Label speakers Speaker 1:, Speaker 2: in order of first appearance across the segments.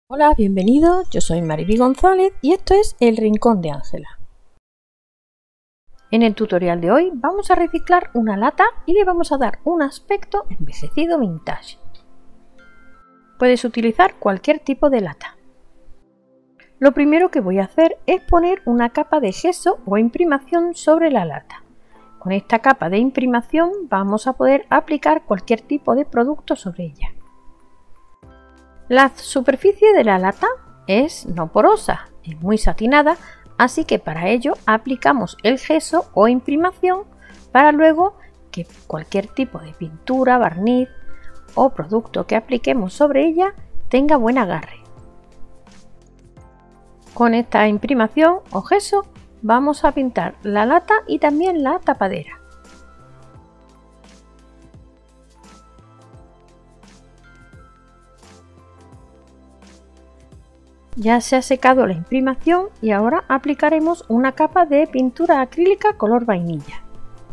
Speaker 1: Hola, bienvenidos, yo soy Mariby González y esto es El Rincón de Ángela. En el tutorial de hoy vamos a reciclar una lata y le vamos a dar un aspecto envejecido vintage. Puedes utilizar cualquier tipo de lata. Lo primero que voy a hacer es poner una capa de gesso o imprimación sobre la lata. Con esta capa de imprimación vamos a poder aplicar cualquier tipo de producto sobre ella. La superficie de la lata es no porosa, es muy satinada, así que para ello aplicamos el gesso o imprimación para luego que cualquier tipo de pintura, barniz o producto que apliquemos sobre ella tenga buen agarre. Con esta imprimación o gesso vamos a pintar la lata y también la tapadera. Ya se ha secado la imprimación y ahora aplicaremos una capa de pintura acrílica color vainilla.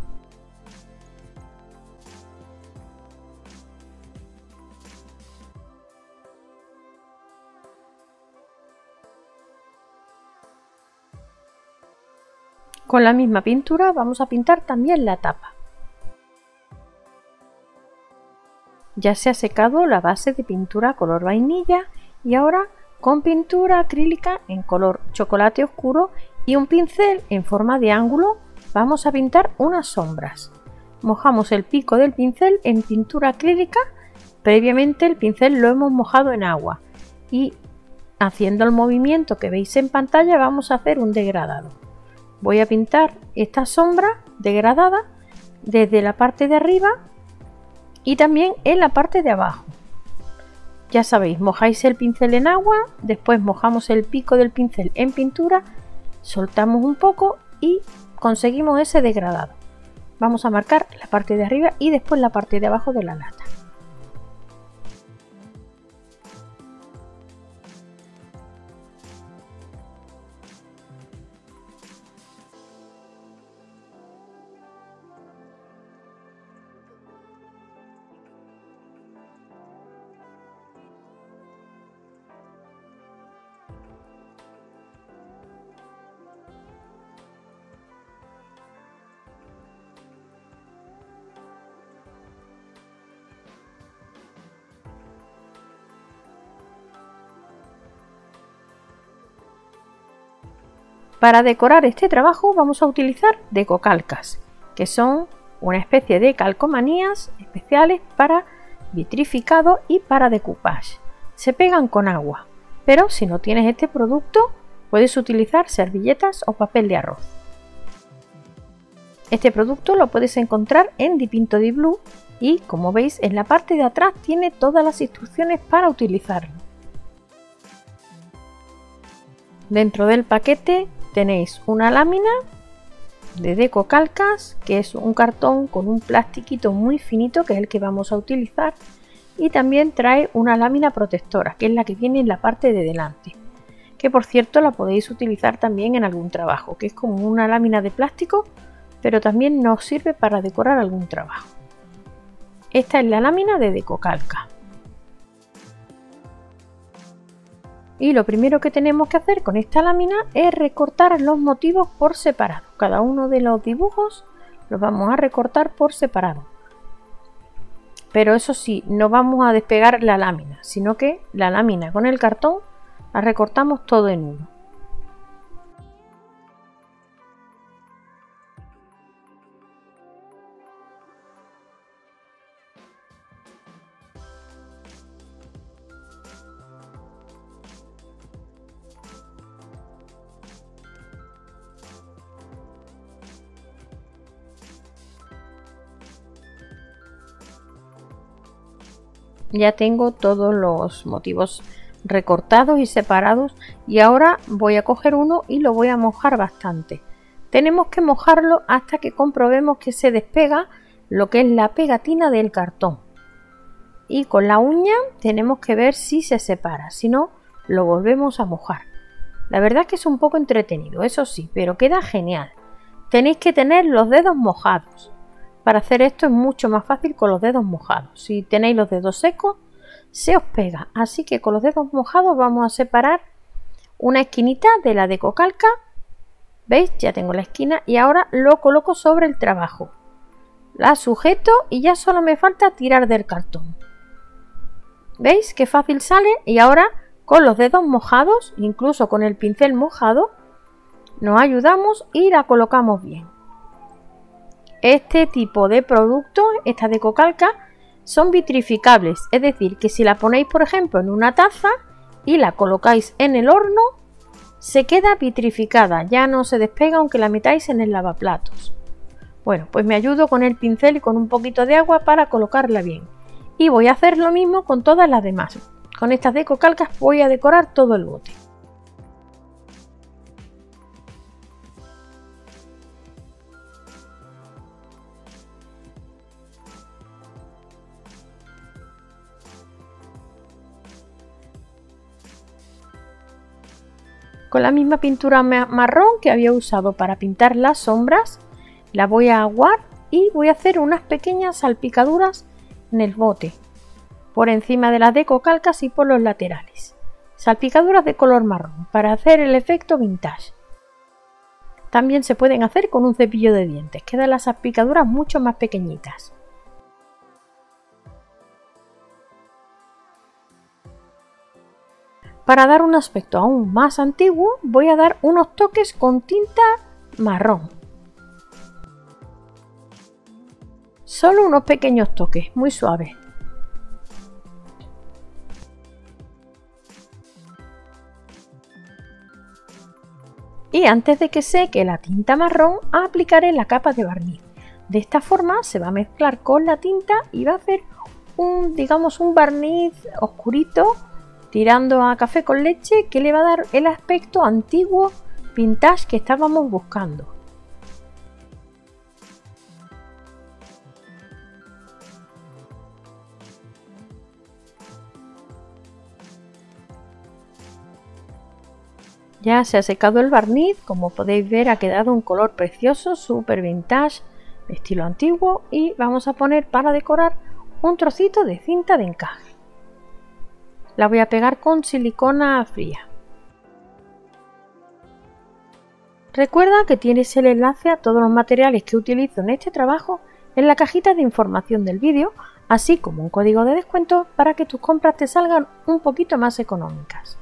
Speaker 1: Con la misma pintura vamos a pintar también la tapa. Ya se ha secado la base de pintura color vainilla y ahora con pintura acrílica en color chocolate oscuro y un pincel en forma de ángulo vamos a pintar unas sombras. Mojamos el pico del pincel en pintura acrílica, previamente el pincel lo hemos mojado en agua y haciendo el movimiento que veis en pantalla vamos a hacer un degradado. Voy a pintar esta sombra degradada desde la parte de arriba y también en la parte de abajo. Ya sabéis, mojáis el pincel en agua, después mojamos el pico del pincel en pintura, soltamos un poco y conseguimos ese degradado. Vamos a marcar la parte de arriba y después la parte de abajo de la lata. Para decorar este trabajo vamos a utilizar decocalcas, que son una especie de calcomanías especiales para vitrificado y para decoupage. Se pegan con agua, pero si no tienes este producto puedes utilizar servilletas o papel de arroz. Este producto lo puedes encontrar en Dipinto Di Blu y como veis en la parte de atrás tiene todas las instrucciones para utilizarlo. Dentro del paquete tenéis una lámina de decocalcas, que es un cartón con un plastiquito muy finito, que es el que vamos a utilizar, y también trae una lámina protectora, que es la que viene en la parte de delante, que por cierto la podéis utilizar también en algún trabajo, que es como una lámina de plástico, pero también nos sirve para decorar algún trabajo. Esta es la lámina de decocalca. Y lo primero que tenemos que hacer con esta lámina es recortar los motivos por separado. Cada uno de los dibujos los vamos a recortar por separado. Pero eso sí, no vamos a despegar la lámina, sino que la lámina con el cartón la recortamos todo en uno. Ya tengo todos los motivos recortados y separados y ahora voy a coger uno y lo voy a mojar bastante. Tenemos que mojarlo hasta que comprobemos que se despega lo que es la pegatina del cartón y con la uña tenemos que ver si se separa, si no lo volvemos a mojar. La verdad es que es un poco entretenido, eso sí, pero queda genial. Tenéis que tener los dedos mojados. Para hacer esto es mucho más fácil con los dedos mojados. Si tenéis los dedos secos, se os pega. Así que con los dedos mojados vamos a separar una esquinita de la decocalca. ¿Veis? Ya tengo la esquina y ahora lo coloco sobre el trabajo. La sujeto y ya solo me falta tirar del cartón. ¿Veis qué fácil sale? Y ahora con los dedos mojados, incluso con el pincel mojado, nos ayudamos y la colocamos bien. Este tipo de productos, esta decocalca, son vitrificables, es decir, que si la ponéis por ejemplo en una taza y la colocáis en el horno, se queda vitrificada, ya no se despega aunque la metáis en el lavaplatos. Bueno, pues me ayudo con el pincel y con un poquito de agua para colocarla bien. Y voy a hacer lo mismo con todas las demás. Con estas decocalcas voy a decorar todo el bote. Con la misma pintura marrón que había usado para pintar las sombras, la voy a aguar y voy a hacer unas pequeñas salpicaduras en el bote, por encima de las decocalcas y por los laterales. Salpicaduras de color marrón para hacer el efecto vintage. También se pueden hacer con un cepillo de dientes, quedan las salpicaduras mucho más pequeñitas. Para dar un aspecto aún más antiguo, voy a dar unos toques con tinta marrón. Solo unos pequeños toques, muy suaves. Y antes de que seque la tinta marrón, aplicaré la capa de barniz. De esta forma se va a mezclar con la tinta y va a hacer un barniz oscurito, tirando a café con leche, que le va a dar el aspecto antiguo vintage que estábamos buscando. Ya se ha secado el barniz, como podéis ver ha quedado un color precioso, súper vintage, de estilo antiguo, y vamos a poner para decorar un trocito de cinta de encaje. La voy a pegar con silicona fría. Recuerda que tienes el enlace a todos los materiales que utilizo en este trabajo en la cajita de información del vídeo, así como un código de descuento para que tus compras te salgan un poquito más económicas.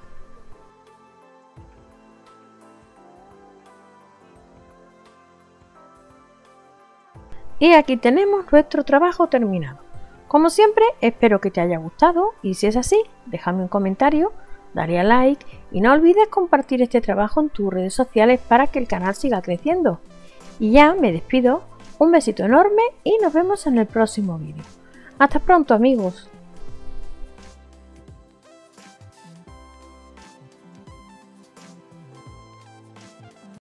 Speaker 1: Y aquí tenemos nuestro trabajo terminado. Como siempre, espero que te haya gustado y si es así, déjame un comentario, dale a like y no olvides compartir este trabajo en tus redes sociales para que el canal siga creciendo. Y ya me despido, un besito enorme y nos vemos en el próximo vídeo. Hasta pronto amigos.